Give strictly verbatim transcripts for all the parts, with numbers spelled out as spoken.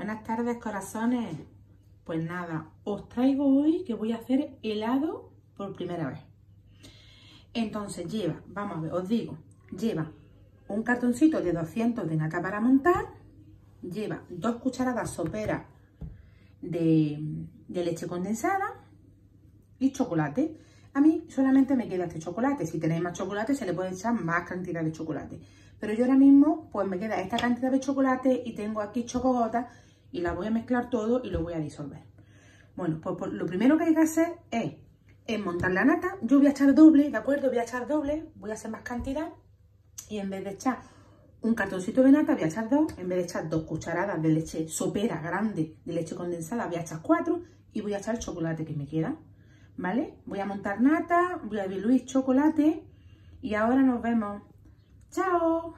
Buenas tardes, corazones. Pues nada, os traigo hoy que voy a hacer helado por primera vez. Entonces lleva, vamos a ver, os digo, lleva un cartoncito de doscientos de nata para montar, lleva dos cucharadas soperas de, de leche condensada y chocolate. A mí solamente me queda este chocolate. Si tenéis más chocolate se le puede echar más cantidad de chocolate. Pero yo ahora mismo pues me queda esta cantidad de chocolate y tengo aquí chocogotas y la voy a mezclar todo y lo voy a disolver. Bueno, pues, pues lo primero que hay que hacer es, es montar la nata. Yo voy a echar doble, ¿de acuerdo? Voy a echar doble, voy a hacer más cantidad y en vez de echar un cartoncito de nata voy a echar dos. En vez de echar dos cucharadas de leche sopera grande de leche condensada voy a echar cuatro y voy a echar el chocolate que me queda. ¿Vale? Voy a montar nata, voy a diluir chocolate y ahora nos vemos. ¡Chao!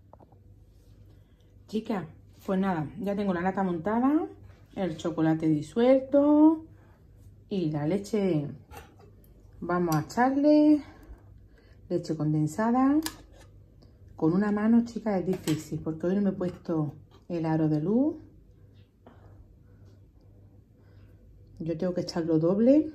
Chicas, pues nada, ya tengo la nata montada, el chocolate disuelto y la leche. Vamos a echarle leche condensada. Con una mano, chicas, es difícil porque hoy no me he puesto el aro de luz. Yo tengo que echarlo doble.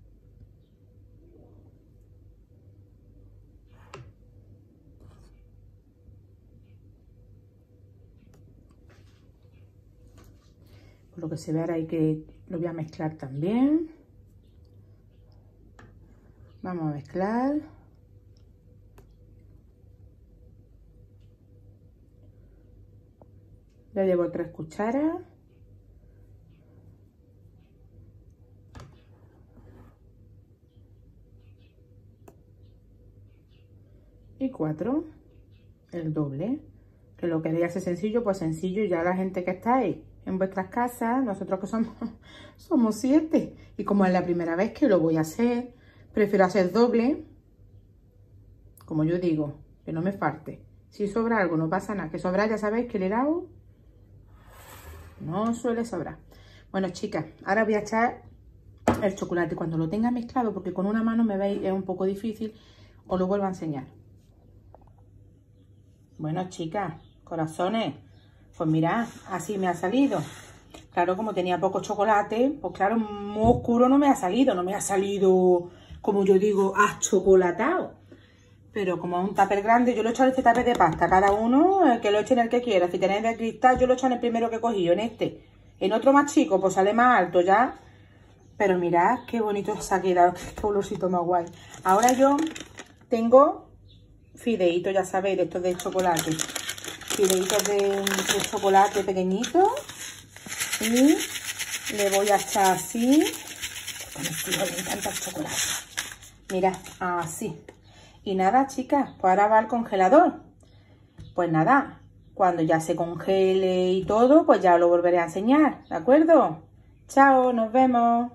Por lo que se ve ahora hay que lo voy a mezclar también. Vamos a mezclar. Ya llevo tres cucharas. Y cuatro. El doble. Que lo queréis hacer sencillo, pues sencillo. Ya la gente que está ahí en vuestras casas, nosotros que somos, somos siete. Y como es la primera vez que lo voy a hacer, prefiero hacer doble. Como yo digo, que no me falte. Si sobra algo, no pasa nada. Que sobra, ya sabéis que el helado no suele sobrar. Bueno, chicas, ahora voy a echar el chocolate. Cuando lo tenga mezclado, porque con una mano me veis, es un poco difícil, os lo vuelvo a enseñar. Bueno, chicas, corazones, pues mirad, así me ha salido. Claro, como tenía poco chocolate, pues claro, muy oscuro no me ha salido. No me ha salido, como yo digo, achocolatado. Pero como es un tupper grande, yo lo he echado en este tupper de pasta. Cada uno eh, que lo eche en el que quiera. Si tenéis de cristal, yo lo he echado en el primero que he cogido, en este. En otro más chico, pues sale más alto ya. Pero mirad qué bonito se ha quedado, qué olorcito más guay. Ahora yo tengo fideitos, ya sabéis, de estos de chocolate. Fideitos de, de chocolate pequeñito. Y le voy a echar así. Con el tío le encanta el chocolate. Mirad, así. Y nada, chicas, pues ahora va al congelador. Pues nada, cuando ya se congele y todo, pues ya lo volveré a enseñar, ¿de acuerdo? Chao, nos vemos.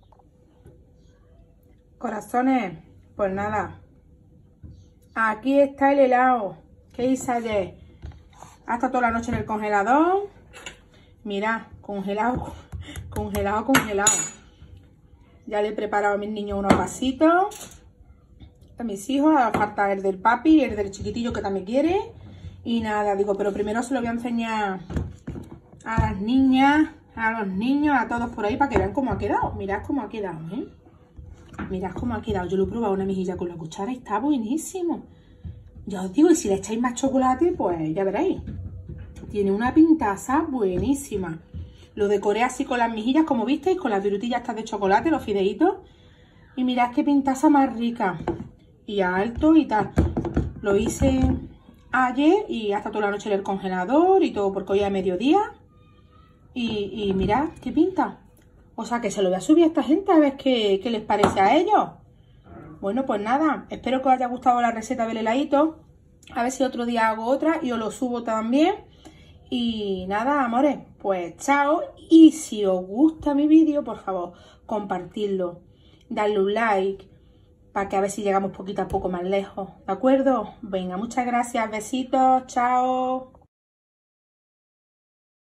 Corazones, pues nada. Aquí está el helado. ¿Qué hice ayer? Hasta toda la noche en el congelador. Mirad, congelado, congelado, congelado. Ya le he preparado a mis niños unos vasitos. A mis hijos, a falta el del papi y el del chiquitillo que también quiere. Y nada, digo, pero primero se lo voy a enseñar a las niñas, a los niños, a todos por ahí para que vean cómo ha quedado. Mirad cómo ha quedado, ¿eh? Mirad cómo ha quedado. Yo lo he probado una mejilla con la cuchara y está buenísimo. Ya os digo, y si le echáis más chocolate, pues ya veréis. Tiene una pintaza buenísima. Lo decoré así con las mejillas, como visteis, con las virutillas estas de chocolate, los fideitos. Y mirad qué pintaza más rica. Y alto y tal. Lo hice ayer y hasta toda la noche en el congelador y todo porque hoy es mediodía. Y, y mirad qué pinta. O sea que se lo voy a subir a esta gente a ver qué, qué les parece a ellos. Bueno, pues nada, espero que os haya gustado la receta del heladito. A ver si otro día hago otra y os lo subo también. Y nada, amores, pues chao. Y si os gusta mi vídeo, por favor, compartidlo. Darle un like para que a ver si llegamos poquito a poco más lejos, ¿de acuerdo? Venga, muchas gracias, besitos, chao.